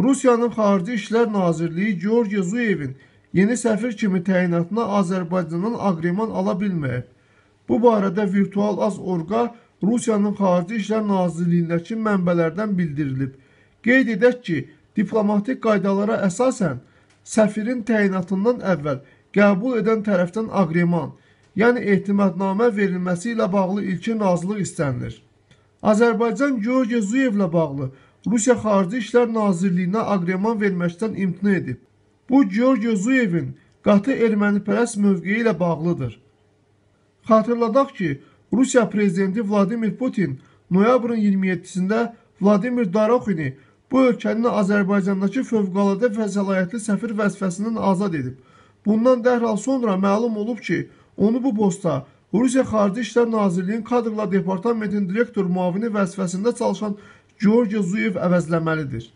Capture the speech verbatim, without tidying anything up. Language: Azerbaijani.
Rusiyanın Xarici İşlər Nazirliyi Georgiy Zuyevin yeni səfir kimi təyinatına Azərbaycandan aqreman ala bilməyib. Bu barədə Virtual Az Orqa Rusiyanın Xarici İşlər Nazirliyindəki mənbələrdən bildirilib. Qeyd edək ki, diplomatik qaydalara əsasən səfirin təyinatından əvvəl qəbul edən tərəfdən aqreman, yəni etimadnamə verilməsi ilə bağlı ilkin razılıq istənilir. Azərbaycan Georgiy Zuyevlə bağlı Rusiya Xarici İşlər Nazirliyinə aqreman verməkdən imtina edib. Bu, Georgiy Zuyevin qatı ermənipərəst mövqeyi ilə bağlıdır. Xatırladaq ki, Rusiya Prezidenti Vladimir Putin noyabrın iyirmi yeddisində Vladimir Doroxini bu ölkənin Azərbaycandakı fövqəladə və səlahiyyətli səfir vəzifəsindən azad edib. Bundan dərhal sonra məlum olub ki, onu bu posta Rusiya Xarici İşlər Nazirliyinin Kadrlar Departamentinin direktor müavini vəzifəsində çalışan Georgiy Zuyev əvəzləməlidir.